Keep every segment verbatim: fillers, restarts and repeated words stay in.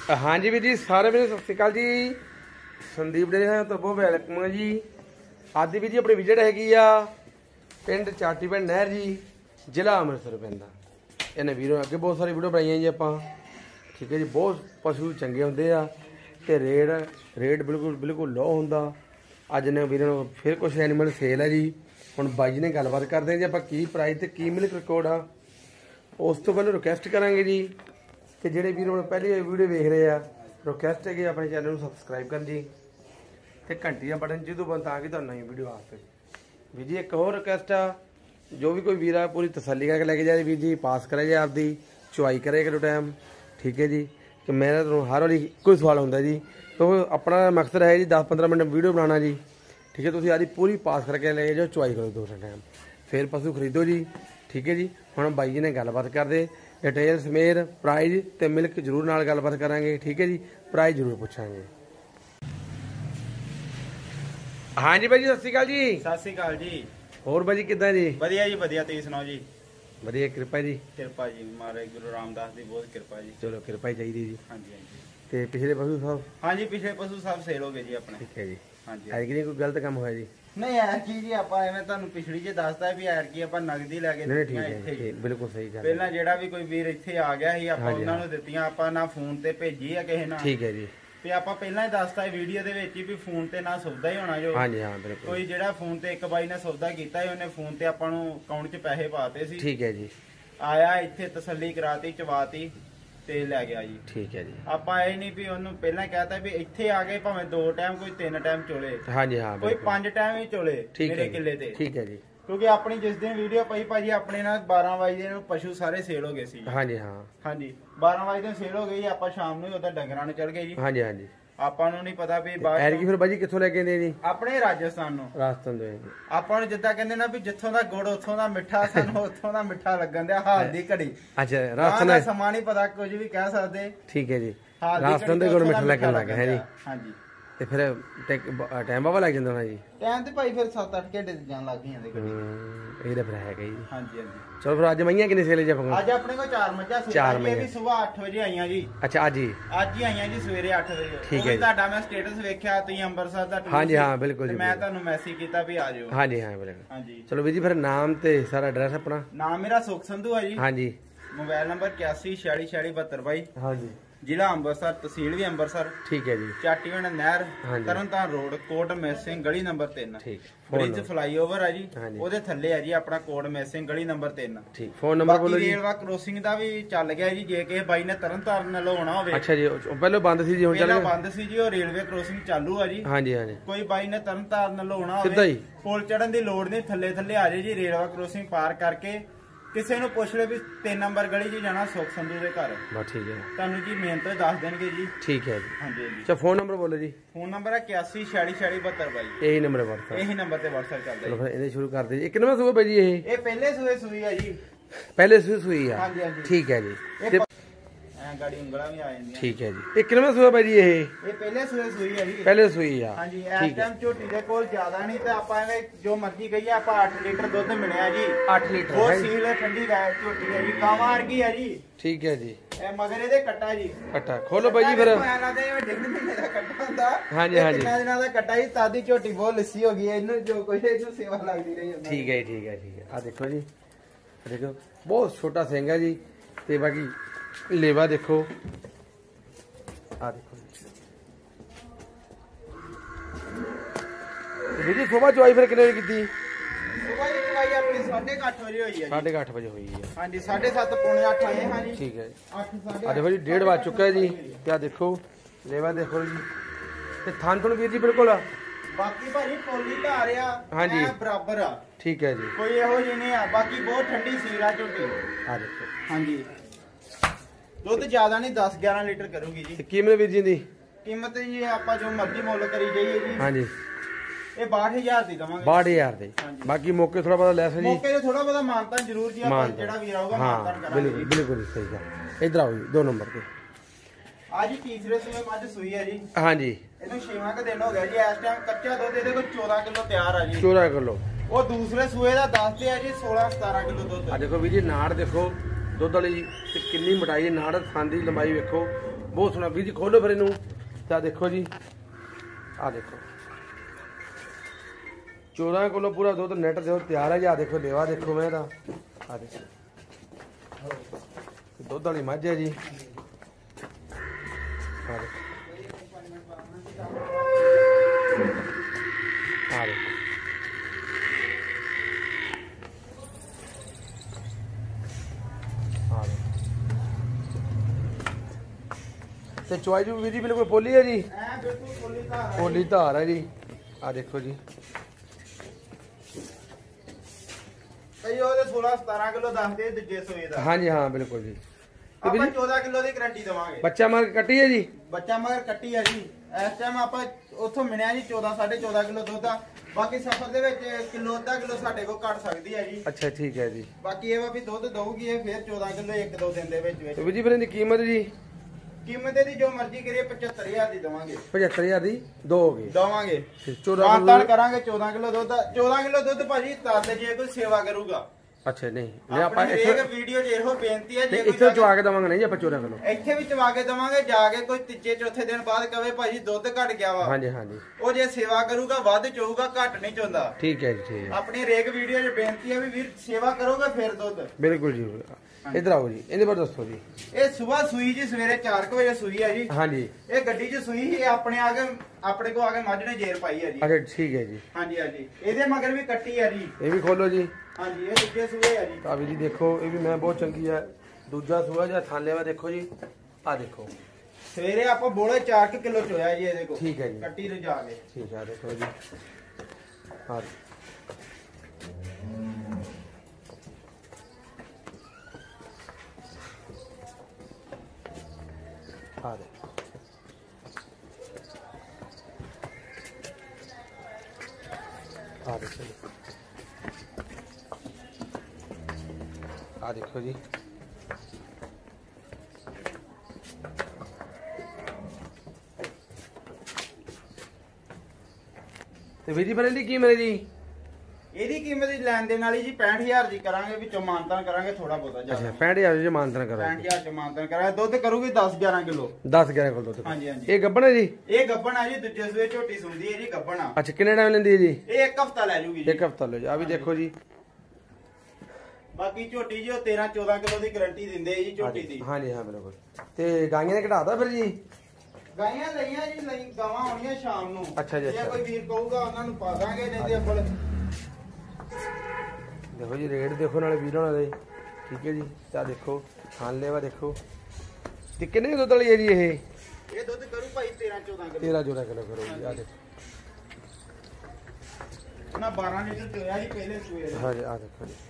हाँ जी वीर जी सारे मेरे सत श्री अकाल जी संदीप डेयरी फार्म तो बहुत वेलकम है जी। आज वीर जी अपनी विजिट हैगी आ पिंड चाटी पिंड नहर जी जिला अमृतसर पैंदा। इन्हें वीरों अगे बहुत सारी वीडियो बनाई जी आप ठीक है जी। बहुत पशु चंगे होंगे आ ते रेट रेट बिल्कुल बिल्कुल लो होंदा। अज ने वीरों फिर कुछ एनिमल सेल है जी। हुण बाई जी ने गलबात करते हैं जी आप की प्राइस ते की मिल्क रिकॉर्ड आ। उस तो पहले रिक्वेस्ट करांगे जी कि जेडे वीर पहली वीडियो देख रहे हैं रिक्वेस्ट है कि अपने चैनल को सबसक्राइब कर जी तो घंटी का बटन जो बंद ताकि तो नई वीडियो आ सके। वीर जी एक और रिक्वेस्ट आ जो भी कोई वीर आ पूरी तसल्ली करके लेके जाए वीर जी पास करे जी आपकी चुआई करे करो टाइम ठीक है जी। कि मेरा तो हर वाली कोई सवाल होंगे जी तो अपना मकसद है जी दस पंद्रह मिनट वीडियो बनाना जी ठीक है। तुम आज पूरी पास करके लेके जाओ चुआई करो दो टाइम फिर पशु खरीदो जी ठीक है जी। हम बाई जी ने गलबात करते डिटेल समेत प्राइज ते मिल्क जरूर नाल गलबात करांगे ठीक है जी। प्राइज जरूर पूछांगे। हाँ जी भाई जी सत श्री अकाल जी। सत श्री अकाल जी। और भाई जी किदा जी? बढ़िया जी बढ़िया। तुसीं सुनाओ जी? बढ़िया कृपा जी। कृपा जी महाराज गुरु रामदास दी बहुत कृपा जी। चलो कृपा ही चाहिए जी। हाँ जी हाँ जी। ते पिछले पशु सब? हाँ जी पिछले पशु सब सेल हो गए जी अपने ठीक है जी। हाँ जी है कि नहीं कोई गलत काम होया जी? नहीं यार की जी आप एवें तुहानू पिछली जे दसदा भी यार की आप नगदी लैके नहीं ठीक है ठीक बिल्कुल सही गल। पहला जेड़ा भी कोई वीर इत्थे आ गया ਸੀ ਆਪਾਂ ਉਹਨਾਂ ਨੂੰ ਦਿੱਤੀਆਂ ਆਪਾਂ ਨਾ ਫੋਨ ਤੇ ਭੇਜੀ ਆ ਕਿਸੇ ਨਾਲ ठीक है जी। ਤੇ ਆਪਾਂ ਪਹਿਲਾਂ ਹੀ ਦੱਸਤਾ ਵੀਡੀਓ ਦੇ ਵਿੱਚ ਹੀ ਵੀ ਫੋਨ ਤੇ ਨਾ ਸੌਦਾ ਹੀ ਹੋਣਾ ਜੋ। हाँ जी हाँ बिल्कुल। ਕੋਈ ਜਿਹੜਾ ਫੋਨ ਤੇ ਇੱਕ ਬਾਈ ਨੇ ਸੌਦਾ ਕੀਤਾ ਸੀ ਉਹਨੇ ਫੋਨ ਤੇ ਆਪਾਂ ਨੂੰ ਅਕਾਊਂਟ 'ਚ ਪੈਸੇ ਪਾਤੇ ਸੀ। ठीक है जी। ਆਇਆ ਇੱਥੇ ਤਸੱਲੀ ਕਰਾਤੀ ਚਵਾਤੀ ਤੇ ਲੈ ਗਿਆ ਜੀ। ठीक है जी। ਆਪਾਂ ਇਹ ਨਹੀਂ ਵੀ ਉਹਨੂੰ ਪਹਿਲਾਂ ਕਹਿਤਾ ਵੀ ਇੱਥੇ ਆ ਗਏ ਭਾਵੇਂ ਦੋ ਟਾਈਮ ਕੋਈ ਤਿੰਨ ਟਾਈਮ ਚੋਲੇ हाँ जी हाँ ਕੋਈ ਪੰਜ ਟਾਈਮ ਹੀ ਚੋਲੇ ਮੇਰੇ ਕਿੱਲੇ ਤੇ ठीक है जी। ਕਿਉਂਕਿ ਆਪਣੀ ਜਿਸ ਦਿਨ ਵੀਡੀਓ ਪਈ ਭਾਜੀ ਆਪਣੇ ਨਾਲ ਬਾਰਾਂ ਵਜੇ ਨੂੰ ਪਸ਼ੂ ਸਾਰੇ ਸੇਲ ਹੋ ਗਏ ਸੀ। हाँ जी हाँ ਹਾਂਜੀ ਬਾਰਾਂ ਵਜੇ ਨੂੰ ਸੇਲ ਹੋ ਗਈ ਆਪਾਂ ਸ਼ਾਮ ਨੂੰ ਹੀ ਉਹਦਾ ਡੰਗਰਾਂ ਨੂੰ ਚੜ ਗਏ ਜੀ। हाँ जी हाँ जी। ਆਪਾਂ ਨੂੰ ਨਹੀਂ ਪਤਾ ਵੀ ਐਰ ਬਾਅਦ ਕੀ ਫਿਰ ਬਾਜੀ ਕਿੱਥੋਂ ਲੈ ਕੇ ਆਂਦੇ ਜੀ? ਆਪਣੇ ਰਾਜਸਥਾਨ ਨੂੰ ਰਾਜਸਥਾਨ ਤੋਂ। ਆਪਾਂ ਨੂੰ ਜਿੱਦਾਂ ਕਹਿੰਦੇ ਨਾ ਵੀ ਜਿੱਥੋਂ ਦਾ ਗੁੜ ਉੱਥੋਂ ਦਾ ਮਿੱਠਾ ਸਾਨੂੰ ਉੱਥੋਂ ਦਾ ਮਿੱਠਾ ਲੱਗਣ ਦਿਆ ਹਾਲ ਦੀ ਘੜੀ। ਅੱਛਾ ਰਾਜਸਥਾਨ ਦਾ ਸਮਾਂ ਨਹੀਂ ਪਤਾ ਕੁਝ ਵੀ ਕਹਿ ਸਕਦੇ। ਠੀਕ ਹੈ ਜੀ। ਰਾਜਸਥਾਨ ਦੇ ਗੁੜ ਮਿੱਠਾ ਲੱਗਣ ਲੱਗ ਹੈ ਜੀ। ਹਾਂਜੀ ਤੇ ਫਿਰ ਟਾਈਮ ਬਾਵਾ ਲੱਗ ਜਾਂਦਾ ਨਾ ਜੀ? ਟਾਈਮ ਤੇ ਭਾਈ ਫਿਰ ਸੱਤ ਅੱਠ ਘੰਟੇ ਜਾਣ ਲੱਗ ਗਈਆਂ ਦੇ ਘੜੀ। ਇਹ ਤਾਂ ਫਿਰ ਹੈਗਾ ਜੀ। ਹਾਂਜੀ ਹਾਂਜੀ। ਚਲੋ ਫਿਰ ਅੱਜ ਮਈਆਂ ਕਿੰਨੇ ਸੇਲੇ ਜਾ ਪੰਗਾ? ਅੱਜ ਆਪਣੇ ਕੋਲ ਚਾਰ ਮੱਝਾਂ ਚਾਰ ਸੂਈਆਂ ਵੀ ਸਵੇਰ ਅੱਠ ਵਜੇ ਆਈਆਂ ਜੀ। ਅੱਛਾ ਅੱਜ ਹੀ? ਅੱਜ ਹੀ ਆਈਆਂ ਜੀ ਸਵੇਰੇ ਅੱਠ ਵਜੇ। ਠੀਕ ਹੈ। ਤੁਹਾਡਾ ਮੈਂ ਸਟੇਟਸ ਵੇਖਿਆ ਤੁਸੀਂ ਅੰਮ੍ਰਿਤਸਰ ਦਾ ਟੂਰ। ਹਾਂਜੀ ਹਾਂ ਬਿਲਕੁਲ ਜੀ। ਮੈਂ ਤੁਹਾਨੂੰ ਮੈਸੇਜ ਕੀਤਾ ਵੀ ਆ ਜਾਓ। ਹਾਂਜੀ ਹਾਂ ਬਿਲਕੁਲ। ਹਾਂਜੀ ਚਲੋ ਵੀਰ ਜੀ ਫਿਰ ਨਾਮ ਤੇ ਸਾਰਾ ਐਡਰੈਸ ਆਪਣਾ? ਨਾਮ ਮੇਰਾ ਸੁਖ ਸੰਧੂ ਹੈ ਜੀ। ਹਾਂਜੀ। ਮੋਬਾਈਲ ਨੰਬਰ ਇਕਿਆਸੀ ਛਿਆਲੀ ਛਿਆਲੀ ਬਹੱਤਰ ਬਾਈ। ਹਾਂਜੀ। ਜ਼ਿਲ੍ਹਾ ਅੰਮ੍ਰਿਤਸਰ ਤਹਿਸੀਲ ਵੀ ਅੰਮ੍ਰਿਤਸਰ। ਠੀਕ ਹੈ ਜੀ। ਚਾਟੀ ਪਿੰਡ ਨਹਿਰ ਤਰਨਤਾਰਨ ਰੋਡ ਕੋਟ ਮੈਸਿੰਗ ਗਲੀ ਨੰਬਰ ਤਿੰਨ। ਠੀਕ। ਬ੍ਰਿਜ ਫਲਾਈਓਵਰ ਆ ਜੀ ਉਹਦੇ ਥੱਲੇ ਆ ਜੀ ਆਪਣਾ ਕੋਟ ਮੈਸਿੰਗ ਗਲੀ ਨੰਬਰ ਤਿੰਨ। ਠੀਕ। ਫੋਨ ਨੰਬਰ ਬੋਲੋ ਜੀ। ਰੇਲਵਾ ਕ੍ਰੋਸਿੰਗ ਦਾ ਵੀ ਚੱਲ ਗਿਆ ਜੀ ਜੇ ਕਿਸੇ ਬਾਈ ਨੇ ਤਰਨਤਾਰਨ ਨਾਲੋਂ ਆਉਣਾ ਹੋਵੇ। ਅੱਛਾ ਜੀ ਪਹਿਲਾਂ ਬੰਦ ਸੀ ਜੀ ਹੁਣ ਚੱਲ ਗਿਆ? ਬੰਦ ਸੀ ਜੀ ਉਹ ਰੇਲਵੇ ਕ੍ਰੋਸਿੰਗ ਚਾਲੂ ਆ ਜੀ। ਹਾਂਜੀ ਹਾਂਜੀ। ਕੋਈ ਬਾਈ ਨੇ ਤਰਨਤਾਰਨ ਨਾਲੋਂ ਆਉਣਾ ਹੋਵੇ ਸਿੱਧਾ ਹੀ ਪੁਲ ਚੜਨ ਦੀ ਲੋੜ ਨਹੀਂ ਥੱਲੇ ਥੱਲੇ ਆ ਜੇ ਜੀ ਰੇਲਵਾ ਕ੍ਰੋਸਿੰਗ ਪਾਰ ਕਰਕੇ ਕਿਸੇ ਨੂੰ ਪੁੱਛ ਲੈ ਵੀ ਤਿੰਨ ਨੰਬਰ ਗਲੀ 'ਚ ਜਾਣਾ ਸੁਖ ਸੰਧੂ ਦੇ ਘਰ। ਬਸ ਠੀਕ ਹੈ ਤੁਹਾਨੂੰ ਜੀ ਮੇਨ ਤੋਂ ਦੱਸ ਦੇਣਗੇ ਜੀ। ਠੀਕ ਹੈ ਜੀ। ਹਾਂਜੀ ਹਾਂਜੀ। ਅੱਛਾ ਫੋਨ ਨੰਬਰ ਬੋਲੋ ਜੀ। ਫੋਨ ਨੰਬਰ ਹੈ ਇਕਿਆਸੀ ਛਿਆਲੀ ਛਿਆਲੀ ਬਹੱਤਰ ਬਾਈ। ਇਹੀ ਨੰਬਰ ਹੈ WhatsApp? ਇਹੀ ਨੰਬਰ ਤੇ WhatsApp ਚੱਲਦਾ। ਚਲੋ ਫਿਰ ਇਹਦੇ ਸ਼ੁਰੂ ਕਰਦੇ ਜੀ। ਇਹ ਕਿੰਨਵਾਂ ਸੂਆ ਬਾਈ ਜੀ? ਇਹ ਇਹ ਪਹਿਲੇ ਸੂਏ ਸੂਈ ਆ ਜੀ। ਪਹਿਲੇ ਸੂਏ ਸੂਈ ਆ? ਹਾਂਜੀ ਹਾਂਜੀ। ਠੀਕ ਹੈ ਜੀ। ਐ ਗਾੜੀ ਉਂਗਲਾਂ ਵੀ ਆ ਜਾਂਦੀਆਂ। ਠੀਕ ਹੈ ਜੀ। ਇਹ ਕਿੰਨਵਾਂ ਸੂਆ ਬਾਈ ਜੀ? ਇਹ ਇਹ ਪਹਿਲੇ ਸੂਏ ਸੂਈ ਆ ਜੀ। ਪਹਿਲੇ ਸੂਈ ਆ? ਹਾਂਜੀ। ਇਸ ਟਾਈਮ ਝੋਟੀ ਦੇ ਕੋਲ ਜ਼ਿਆਦਾ ਨਹੀਂ ਤੇ ਆਪਾਂ ਐਵੇਂ ਜੋ ਮਰਜ਼ੀ ਕਹੀਏ ਆਪਾਂ ਅੱਠ ਲੀਟਰ ਦੁੱਧ ਮਿਲਿਆ ਜੀ। ਅੱਠ ਲੀਟਰ ਉਹ ਸੀਲ ਠੰਡੀ ਗਾਇ ਝੋਟੀ ਹੈ ਜੀ ਕਾਵਾਂ ਵਰਗੀ ਹੈ ਜੀ। ਠੀਕ ਹੈ ਜੀ। ਇਹ ਮਗਰ ਇਹਦੇ ਕੱਟਾ ਜੀ। ਕੱਟਾ ਖੋਲੋ ਬਾਈ ਜੀ ਫਿਰ। ਇਹਨਾਂ ਦੇ ਡਿੱਗ ਮਹੀਨੇ ਦਾ ਕੱਟਾ ਹੁੰਦਾ। ਹਾਂਜੀ ਹਾਂਜੀ। ਕਿੰਨਾ ਦਿਨਾਂ ਦਾ ਕੱਟਾ ਜੀ ਤਾਦੀ ਝੋਟੀ ਬਹੁਤ ਲੱਸੀ ਹੋ ਗਈ ਹੈ ਇਹਨੂੰ ਜੋ ਕੁਛ ਇਹਨੂੰ ਸੇਵਾ ਲੱਗਦੀ ਰਹੀ ਹੁੰਦਾ। ਠੀਕ ਹੈ ਠੀਕ ਹੈ ਠੀਕ ਹੈ। ਆ ਦੇਖੋ ਜੀ ਦੇਖੋ ਬਹੁਤ ਛੋਟਾ ਸਿੰਘ ਹੈ ਜੀ ਤੇ ਬਾਕੀ ਲੇਵਾ ਦੇਖੋ ਆ ਦੇਖੋ ਜੀ। ਜੀ ਸੁਬਾਹ ਚੁਆਈ ਫਿਰ ਕਿੰਨੇ ਵਜੇ ਕੀਤੀ? ਸੁਬਾਹ ਦੀ ਚੁਆਈ ਆਪਣੀ ਸਾਢੇ ਕੁ ਅੱਠ ਵਜੇ ਹੋਈ ਹੈ। ਸਾਢੇ ਕੁ ਅੱਠ ਵਜੇ ਹੋਈ ਹੈ। ਹਾਂਜੀ ਸਾਢੇ ਸੱਤ ਪੌਣੇ ਅੱਠ ਆਏ ਹਾਂ ਜੀ। ਠੀਕ ਹੈ ਜੀ। ਅੱਠ ਸਾਢੇ ਆ ਦੇਖੋ ਜੀ ਡੇਢ ਵੱਜ ਚੁੱਕਾ ਹੈ ਜੀ। ਕਿਆ ਦੇਖੋ ਲੇਵਾ ਦੇਖੋ ਜੀ ਤੇ ਥਣ ਥਣ ਵੀਰ ਜੀ ਬਿਲਕੁਲ ਬਾਕੀ ਭਾਜੀ ਪੋਲੀ ਧਾਰ ਆ। ਹਾਂਜੀ ਬਰਾਬਰ ਆ। ਠੀਕ ਹੈ ਜੀ। ਕੋਈ ਇਹੋ ਜਿਹੀ ਨਹੀਂ ਆ ਬਾਕੀ ਬਹੁਤ ਠੰਡੀ ਸੀਰਾ ਝੋਟੀ ਆ ਦੇਖੋ। ਹਾਂਜੀ ਦੁੱਧ ਜ਼ਿਆਦਾ ਨਹੀਂ ਦਸ ਗਿਆਰਾਂ ਲੀਟਰ ਕਰੂਗੀ ਜੀ। ਕੀਮਤ ਵੀਰ ਜੀ ਦੀ? ਕੀਮਤ ਜੀ ਆਪਾਂ ਜੋ ਮਰਜ਼ੀ ਮੁੱਲ ਕਰੀ ਜਾਈਏ ਜੀ। ਹਾਂਜੀ ਇਹ ਬਾਹਠ ਹਜ਼ਾਰ ਦੀ ਦਵਾਂਗੇ। ਬਾਹਠ ਹਜ਼ਾਰ ਦੇ ਬਾਕੀ ਮੌਕੇ ਥੋੜਾ ਬਹੁਤਾ ਲੈਸ ਜੀ। ਮੌਕੇ ਤੇ ਥੋੜਾ ਬਹੁਤਾ ਮਾਨਤਾਨ ਜ਼ਰੂਰ ਜੀ ਆਪਾਂ ਜਿਹੜਾ ਵੀਰ ਆਊਗਾ ਮਾਨਤਾਨ ਕਰਾਂਗੇ। ਬਿਲਕੁਲ ਬਿਲਕੁਲ ਸਹੀ ਗੱਲ। ਇਧਰ ਆਓ ਜੀ ਦੋ ਨੰਬਰ ਤੇ। ਅੱਜ ਤੀਸਰੇ ਸੂਏ ਮੱਝ ਸੂਈ ਹੈ ਜੀ। ਹਾਂਜੀ ਇਹਨੂੰ ਛੇਵਾਂ ਕ ਦਿਨ ਹੋ ਗਿਆ ਜੀ। ਇਸ ਟਾਈਮ ਕੱਚਾ ਦੁੱਧ ਇਹਦੇ ਕੋਲ ਚੌਦਾਂ ਕਿਲੋ ਤਿਆਰ ਆ ਜੀ। ਚੌਦਾਂ ਕਿਲੋ ਉਹ ਦੂਸਰੇ ਸੂਏ ਦਾ ਦੱਸਦੇ ਆ ਜੀ ਸੋਲਾਂ ਸਤਾਰਾਂ ਕਿਲੋ ਦੁੱਧ। ਆ ਦੇਖੋ ਵੀਰ ਜੀ ਨਾੜ ਦੇਖੋ ਦੁੱਧ ਵਾਲੀ ਤੇ ਕਿੰਨੀ ਮੋਟਾਈ ਹੈ, ਨਾੜ ਥਣ ਦੀ ਲੰਬਾਈ ਵੇਖੋ ਬਹੁਤ ਸੋਹਣਾ। ਵੀਰ ਜੀ ਖੋਲੋ ਫਿਰ ਇਹਨੂੰ ਤਾਂ ਦੇਖੋ ਜੀ, ਆ ਦੇਖੋ ਚੌਦਾਂ ਕਿਲੋ ਪੂਰਾ ਦੁੱਧ ਨੈਟ ਦੇ ਤਿਆਰ ਹੈ ਜੀ। ਆ ਦੇਖੋ ਲੇਵਾ ਦੇਖੋ ਮੈਂ ਇਹਦਾ, ਆ ਦੇਖੋ ਦੁੱਧ ਵਾਲੀ ਮੱਝ ਹੈ ਜੀ। ਆ ਦੇਖੋ ਆ ਦੇਖੋ ਤੇ ਚੁਆਈ ਜੂ ਵੀਰ ਜੀ ਬਿਲਕੁਲ ਪੋਲੀ ਹੈ ਜੀ, ਐ ਬਿਲਕੁਲ ਪੋਲੀ ਧਾਰ ਹੈ, ਪੋਲੀ ਧਾਰ ਹੈ ਜੀ। ਆ ਦੇਖੋ ਜੀ ਕਈ ਉਹਦੇ ਸੋਲਾਂ ਸਤਾਰਾਂ ਕਿਲੋ ਦੱਸਦੇ ਦੂਜੇ ਸੂਏ ਦਾ। ਹਾਂਜੀ ਹਾਂ ਬਿਲਕੁਲ ਜੀ। ਤੇ ਵੀਰ ਆਪਾਂ ਜੀ ਚੌਦਾਂ ਕਿਲੋ ਦੀ ਗਾਰੰਟੀ ਦੇਵਾਂਗੇ। ਬੱਚਾ ਮਾਰ ਕੇ ਕੱਟੀ ਹੈ ਜੀ, ਬੱਚਾ ਮਗਰ ਕੱਟੀ ਆ ਜੀ। ਇਸ ਟਾਈਮ ਆਪਾਂ ਉੱਥੋਂ ਮਿਲਿਆ ਜੀ ਚੌਦਾਂ ਸਾਢੇ ਚੌਦਾਂ ਕਿਲੋ ਦੁੱਧ ਆ। ਬਾਕੀ ਸਫ਼ਰ ਦੇ ਵਿੱਚ ਕਿਲੋ ਅੱਧਾ ਕਿਲੋ ਸਾਡੇ ਕੋਲ ਘਟ ਸਕਦੀ ਹੈ ਜੀ। ਅੱਛਾ ਠੀਕ ਹੈ ਜੀ। ਬਾਕੀ ਇਹ ਵਾ ਵੀ ਦੁੱਧ ਦਊਗੀ ਇਹ ਫਿਰ ਚੌਦਾਂ ਕਿਲੋ ਇੱਕ ਦੋ ਦਿਨ ਦੇ ਵਿੱਚ ਤੇ ਵਿੱਚ। ਵੀਰ ਜੀ ਫਿਰ ਇਹਦੀ ਕੀਮਤ ਜੀ ਕੀਮਤ ਇਹਦੀ ਜੋ ਮਰਜ਼ੀ ਕਰੀਏ ਪਚੱਤਰ ਹਜ਼ਾਰ ਦੀ ਦੇਵਾਂਗੇ। ਪਝੱਤਰ ਹਜ਼ਾਰ ਦੀ ਦੋਗੇ? ਦਵਾਂਗੇ। ਚੌਦਾਂ ਮਾਨਤਾਨ ਕਰਾਂਗੇ। ਚੌਦਾਂ ਕਿਲੋ ਦੁੱਧ ਚੌਦਾਂ ਕਿਲੋ ਦੁੱਧ ਭਾਜੀ ਤਦ ਜੇ ਕੋਈ ਸੇਵਾ ਕਰੂਗਾ। ਅੱਛਾ ਨਹੀਂ ਨਹੀਂ ਆਪਾਂ ਆਪਣੀ ਹਰੇਕ ਵੀਡੀਓ 'ਚ ਇਹੋ ਬੇਨਤੀ ਹੈ, ਜੇ ਕੋਈ ਇੱਥੇ ਚਵਾ ਕੇ ਦਵਾਂਗੇ ਨਹੀਂ ਜੀ ਆਪਾਂ ਚੌਦਾਂ ਕਿਲੋ ਇੱਥੇ ਵੀ ਚਵਾ ਕੇ ਦਵਾਂਗੇ। ਜਾ ਕੇ ਕੋਈ ਤੀਜੇ ਚੌਥੇ ਦਿਨ ਬਾਅਦ ਕਵੇ ਭਾਜੀ ਦੁੱਧ ਘਟ ਗਿਆ ਵਾ, ਹਾਂਜੀ ਹਾਂਜੀ ਉਹ ਜੇ ਸੇਵਾ ਕਰੂਗਾ ਵੱਧ ਚੋਊਗਾ, ਘਟ ਨਹੀਂ ਚੋਂਦਾ। ਠੀਕ ਹੈ ਜੀ ਠੀਕ ਹੈ ਆਪਣੀ ਹਰੇਕ ਵੀਡੀਓ 'ਚ ਬੇਨਤੀ ਹੈ ਵੀ ਵੀਰ ਸੇਵਾ ਕਰੋਗੇ ਫਿਰ ਦੁੱਧ। ਬਿਲਕੁਲ ਜੀ। ਇਧਰ ਆਓ ਜੀ, ਇਹਦੇ ਬਾਰੇ ਦੱਸੋ ਜੀ। ਇਹ ਸਵੇਰ ਸੂਈ ਜੀ, ਸਵੇਰੇ ਚਾਰ ਕੁ ਵਜੇ ਸੂਈ ਹੈ ਜੀ। ਹਾਂਜੀ ਇਹ ਗੱਡੀ 'ਚ ਸੂਈ ਸੀ, ਆਪਣੇ ਆ ਕੇ ਆਪਣੇ ਕੋ ਆ ਕੇ ਮੱਝ ਨੇ ਜੇਰ ਪਾਈ ਹੈ ਜੀ। ਅੱਛਾ ਠੀਕ ਹੈ ਜੀ। ਹਾਂਜੀ ਹਾਂਜੀ ਇਹਦੇ ਮਗਰ ਵੀ ਕੱਟੀ ਹੈ ਜੀ। ਇਹ ਵੀ ਖੋਲੋ ਜੀ। ਹਾਂਜੀ ਇਹ ਦੂਜੇ ਸੂਏ ਹੈ ਜੀ। ਆ ਵੀ ਜੀ ਦੇਖੋ ਇਹ ਵੀ ਮੈਂ ਬਹੁਤ ਚੰਗੀ ਹੈ। ਦੂਜਾ ਸੂਆ ਜਾਂ ਥਾਲੇ ਵਾ ਦੇਖੋ ਜੀ, ਆ ਦੇਖੋ ਸਵੇਰੇ ਆਪਾਂ ਬੋਲੇ ਚਾਰ ਕੁ ਕਿਲੋ ਚੋਇਆ ਜੀ ਇਹਦੇ ਕੋ। ਠੀਕ ਹੈ ਜੀ। ਕੱਟੀ ਰਜਾ ਕੇ ਠੀਕ ਹੈ ਦੇਖੋ ਜੀ। ਆ ਆ ਦੇ ਆ ਦੇਖੋ ਜੀ, ਆ ਦੇਖੋ ਜੀ। ਤੇ ਵੀਰ ਜੀ ਫਿਰ ਇਹਦੀ ਕੀਮਤ ਹੈ ਜੀ? ਇਹਦੀ ਕੀਮਤ ਦੀ ਲੈਣ ਦੇਣ ਵਾਲੀ ਜੀ ਪੈਂਹਠ ਹਜ਼ਾਰ ਦੀ ਕਰਾਂਗੇ, ਵਿੱਚੋਂ ਮਾਨਤਾਨ ਕਰਾਂਗੇ ਥੋੜਾ ਬਹੁਤਾ ਅੱਛਾ ਜਿਆਦਾ। ਪੈਂਹਠ ਹਜ਼ਾਰ ਜੀ ਮਾਨਤਨ ਕਰੋ। ਪੈਂਹਠ ਹਜ਼ਾਰ ਚ ਮਾਨਤਾਨ ਕਰਾਂਗੇ। ਦੁੱਧ ਕਰੂਗੀ ਦਸ ਗਿਆਰਾਂ ਕਿਲੋ। ਦਸ ਗਿਆਰਾਂ ਕਿਲੋ ਦੁੱਧ। ਹਾਂਜੀ ਹਾਂਜੀ ਇਹ ਗੱਬਣ ਹੈ ਜੀ? ਇਹ ਗੱਬਣ ਆ ਜੀ, ਦੂਜੇ ਸੂਏ ਝੋਟੀ ਸੁਣਦੀ ਹੈ ਜੀ, ਗੱਬਣ ਆ। ਅੱਛਾ ਕਿੰਨੇ ਟਾਈਮ ਲੈਂਦੀ ਹੈ ਜੀ? ਇਹ ਇੱਕ ਹਫਤਾ ਲੈ ਜੂਗੀ ਜੀ। ਇੱਕ ਹਫਤਾ ਲੈ ਜੀ। ਆ ਵੀ ਦੇਖੋ ਜੀ। ਬਾਕੀ ਝੋਟੀ ਜੀ ਉਹ ਤੇਰਾਂ ਚੌਦਾਂ ਕਿਲੋ ਦੀ ਗਾਰੰਟੀ ਦਿੰਦੇ ਜੀ ਝੋਟੀ ਦੀ। ਹਾਂਜੀ ਹਾਂ ਬਿਲਕੁਲ। ਤੇ ਗਾਈਆਂ ਨੇ ਘਟਾਤਾ ਫਿਰ ਜੀ? ਗਾਈਆਂ ਲਈਆਂ ਜੀ, ਲਈ ਗਾਵਾਂ ਆਉਣੀਆਂ ਸ਼ਾਮ ਨੂੰ। ਅੱਛਾ ਜੀ, ਜੇ ਅੱਛਾ। ਕੋਈ ਵੀਰ ਕਹੂਗਾ ਉਹਨਾਂ ਨੂੰ ਪਾ ਦਾਂਗੇ, ਨਹੀਂ ਤੇ ਆਪਾਂ ਦੇਖੋ ਜੀ ਰੇਟ ਦੇਖੋ ਨਾਲੇ ਵੀਰ ਹੋਣਾ ਦੇ। ਠੀਕ ਹੈ ਜੀ। ਤਾਂ ਦੇਖੋ ਖਾਣ ਲੈਵਾ ਦੇਖੋ। ਤੇ ਕਿੰਨੇ ਕੁ ਦੁੱਧ ਵਾਲੀ ਹੈ ਜੀ ਇਹ? ਇਹ ਦੁੱਧ ਕਰੂ ਭਾਈ ਤੇਰਾਂ ਚੌਦਾਂ ਕਿਲੋ। ਤੇਰਾਂ ਚੌਦਾਂ ਕਿਲੋ ਕਰੋ ਜੀ। ਆ ਦੇਖੋ ਉਹਨਾਂ ਬਾਰਾਂ ਲੀਟਰ ਚੋਇਆ ਜੀ ਪਹਿਲੇ ਸੂਏ ਦਾ। ਹਾਂਜੀ ਆ ਦੇਖੋ ਜੀ।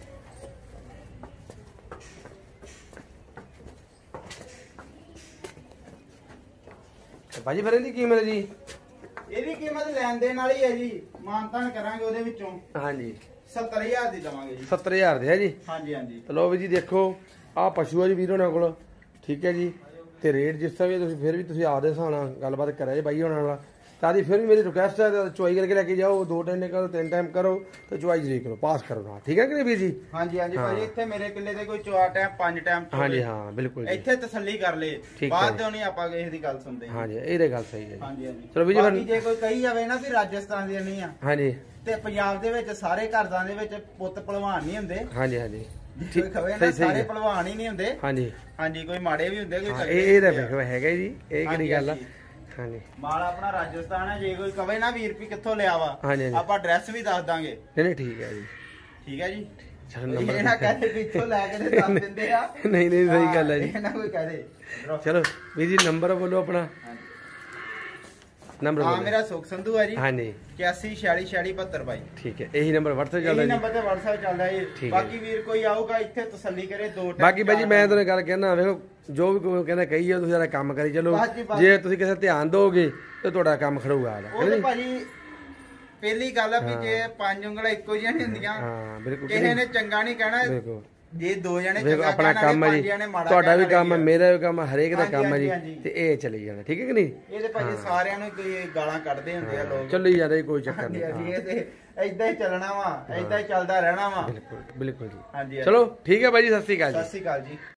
ਤੇ ਭਾਜੀ ਫਿਰ ਇਹਦੀ ਕੀਮਤ ਹੈ ਜੀ? ਇਹਦੀ ਕੀਮਤ ਲੈਣ ਦੇਣ ਵਾਲੀ ਹੈ ਜੀ, ਮਾਨਤਾਨ ਕਰਾਂਗੇ ਉਹਦੇ ਵਿੱਚੋਂ ਹਾਂਜੀ ਸੱਤਰ ਹਜ਼ਾਰ ਦੀ ਦਵਾਂਗੇ ਜੀ। ਸੱਤਰ ਹਜ਼ਾਰ ਦੇ ਹੈ ਜੀ। ਹਾਂਜੀ ਹਾਂਜੀ ਤੇ ਲਓ ਵੀ ਜੀ ਦੇਖੋ ਆਹ ਪਸ਼ੂ ਆ ਜੀ ਵੀਰ ਹੋਣਾ ਕੋਲ। ਠੀਕ ਹੈ ਜੀ। ਤੇ ਰੇਟ ਜਿਸ ਤਰ੍ਹਾਂ ਵੀ ਤੁਸੀਂ ਫਿਰ ਵੀ ਤੁਸੀਂ ਆਪਦੇ ਹਿਸਾਬ ਨਾਲ ਗੱਲਬਾਤ ਕਰਿਆ ਜੀ ਬਾਈ ਹੋਣਾ ਨਾਲ। ਤਾਂ ਦੀ ਫਿਰ ਵੀ ਮੇਰੀ ਰਿਕੁਐਸਟ ਹੈ ਚੁਆਈ ਕਰਕੇ ਲੈ ਕੇ ਜਾਓ। ਦੋ ਟਾਈਮ ਕਰੋ, ਤਿੰਨ ਟਾਈਮ ਕਰੋ ਤੇ ਚੁਆਈ ਜ਼ਰੂਰ ਕਰੋ, ਪਾਸ ਕਰੋ ਨਾਲ। ਠੀਕ ਹੈ ਕਿ ਨਹੀਂ ਵੀਰ ਜੀ? ਹਾਂਜੀ ਹਾਂਜੀ ਭਾਜੀ ਇੱਥੇ ਮੇਰੇ ਕਿੱਲੇ ਤੇ ਕੋਈ ਚਾਰ ਟਾਈਮ ਪੰਜ ਟਾਈਮ ਹਾਂਜੀ ਹਾਂ ਬਿਲਕੁਲ ਜੀ। ਇੱਥੇ ਤਸੱਲੀ ਕਰ ਲੇ, ਬਾਅਦ ਤੋਂ ਨਹੀਂ ਆਪਾਂ ਕਿਸੇ ਦੀ ਗੱਲ ਸੁਣਦੇ। ਹਾਂਜੀ ਇਹ ਤਾਂ ਗੱਲ ਸਹੀ ਹੈ ਜੀ। ਹਾਂਜੀ ਹਾਂਜੀ ਚਲੋ ਵੀਰ ਜੀ ਬਾਕੀ ਜੇ ਕੋਈ ਕਹੀ ਜਾਵੇ ਨਾ ਵੀ ਰਾਜਸਥਾਨ ਦੀਆਂ ਨਹੀਂ ਆ, ਹਾਂਜੀ ਤੇ ਪੰਜਾਬ ਦੇ ਵਿੱਚ ਸਾਰੇ ਘਰਾਂ ਦੇ ਵਿੱਚ ਪੁੱਤ ਪਹਿਲਵਾਨ ਨਹੀਂ ਹੁੰਦੇ। ਹਾਂਜੀ ਹਾਂਜੀ ਕੋਈ ਕਹੇ ਨਾ ਸਾਰੇ ਪਹਿਲਵਾਨ ਹੀ ਨਹੀਂ ਹੁੰਦੇ। ਹਾਂਜੀ ਹਾਂਜੀ ਕੋਈ ਮਾੜੇ ਵੀ ਹੁੰਦੇ, ਕੋਈ ਇਹ ਇਹ ਤਾਂ ਹੈਗਾ ਜੀ। ਇਹ ਕਿਹੜੀ ਗੱਲ ਆ? ਹਾਂਜੀ ਮਾਲ ਆਪਣਾ ਰਾਜਸਥਾਨ ਹੈ। ਜੇ ਕੋਈ ਕਵੇ ਨਾ ਵੀਰ ਵੀ ਕਿੱਥੋਂ ਲਿਆ ਵਾ, ਹਾਂਜੀ ਆਪਾਂ ਐਡਰੈਸ ਵੀ ਦੱਸ ਦਾਂਗੇ। ਨਹੀਂ ਨਹੀਂ ਠੀਕ ਹੈ ਜੀ। ਠੀਕ ਹੈ ਜੀ। ਚਲੋ ਨੰਬਰ ਇਹ ਨਾ ਕਹੇ ਵੀ ਇੱਥੋਂ ਲੈ ਕੇ ਤੇ ਦੱਸ ਦਿੰਦੇ ਆ। ਨਹੀਂ ਨਹੀਂ ਸਹੀ ਗੱਲ ਹੈ ਜੀ। ਇਹ ਨਾ ਕੋਈ ਕਹੇ। ਚਲੋ ਵੀਰ ਜੀ ਨੰਬਰ ਬੋਲੋ ਆਪਣਾ। ਨੰਬਰ ਹਾਂ ਮੇਰਾ ਸੁਖ ਸੰਧੂ ਹੈ ਜੀ। ਹਾਂਜੀ ਇਕਿਆਸੀ ਛਿਆਲੀ ਛਿਆਲੀ ਬਹੱਤਰ ਬਾਈ। ਠੀਕ ਹੈ। ਇਹੀ ਨੰਬਰ WhatsApp ਚੱਲਦਾ ਇਹ ਜੀ? ਨੰਬਰ ਤੇ WhatsApp ਚੱਲਦਾ ਜੀ। ਬਾਕੀ ਵੀਰ ਕੋਈ ਆਊਗਾ ਇੱਥੇ ਤਸੱਲੀ ਕਰੇ ਦੋ ਟਾਈਮ। ਬਾਕੀ ਬਾਈ ਜੀ ਮੈਂ ਤੁਹਾਨੂੰ ਗੱਲ ਕਹਿਣਾ ਵੇਖੋ ਜੋ ਵੀ ਕੋਈ ਕਹਿੰਦਾ ਕਹੀ ਜਾ ਤੁਸੀਂ ਸਾਰਾ ਕੰਮ ਕਰੀ ਚਲੋ। ਜੇ ਤੁਸੀਂ ਕਿਸੇ ਧਿਆਨ ਦੋਗੇ ਤੇ ਤੁਹਾਡਾ ਕੰਮ ਖੜੂਗਾ। ਉਹ ਤੇ ਭਾਜੀ ਪਹਿਲੀ ਗੱਲ ਆ ਵੀ ਜੇ ਪੰਜ ਉਂਗਲਾਂ ਇੱਕੋ ਜਿਹੀਆਂ ਨਹੀਂ ਹੁੰਦੀਆਂ। ਹਾਂ ਬਿਲਕੁਲ। ਕਿਸੇ ਨੇ ਚੰਗਾ ਨਹੀਂ ਕਹਿਣਾ। ਬਿਲਕੁਲ ਜੇ ਦੋ ਜਣੇ ਚੰਗਾ ਆਪਣਾ ਕੰਮ ਹੈ ਜੀ, ਤੁਹਾਡਾ ਵੀ ਕੰਮ ਹੈ, ਮੇਰਾ ਵੀ ਕੰਮ ਹੈ, ਹਰੇਕ ਦਾ ਕੰਮ ਹੈ ਜੀ। ਤੇ ਇਹ ਚਲੀ ਜਾਣਾ। ਠੀਕ ਹੈ ਕਿ ਨਹੀਂ? ਇਹਦੇ ਭਾਜੀ ਸਾਰਿਆਂ ਨੂੰ ਕੋਈ ਗਾਲਾਂ ਕੱਢਦੇ ਹੁੰਦੇ ਆ ਲੋਕ। ਚੱਲੀ ਜਾਂਦਾ ਕੋਈ ਚੱਕਰ ਨਹੀਂ। ਇਹ ਤੇ ਏਦਾਂ ਹੀ ਚੱਲਣਾ ਵਾ, ਏਦਾਂ ਹੀ ਚੱਲਦਾ ਰਹਿਣਾ ਵਾ। ਬਿਲਕੁਲ ਬਿਲਕੁਲ ਜੀ। ਹਾਂਜੀ ਚਲੋ ਠੀਕ ਹੈ ਬਾਈ ਜੀ। ਸਤਿ ਸ਼੍ਰੀ ਅਕਾਲ ਜੀ। ਸਤਿ ਸ਼੍ਰੀ ਅਕਾਲ ਜੀ।